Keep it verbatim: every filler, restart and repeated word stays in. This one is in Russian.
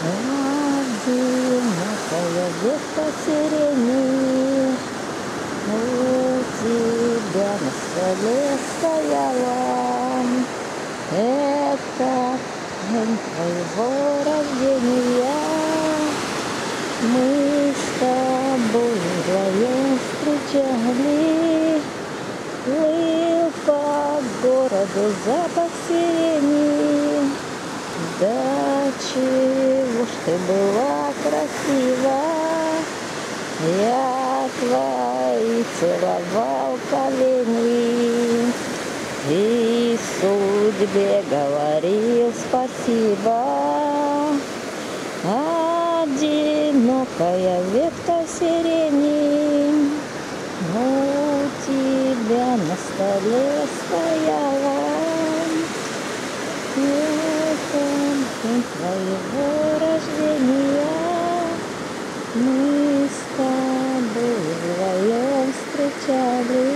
Одинокая ветка сирени у тебя на столе стояла. Это день твоего рождения. Мы с тобой вдвоем встречали. Плыл по городу запах сирени. Да чего ж ты была красива. Я твои целовал колени и судьбе говорил спасибо. Одинокая ветка сирени у тебя на столе стояла. Это день твоего рождения. Мы с тобой вдвоем встречались.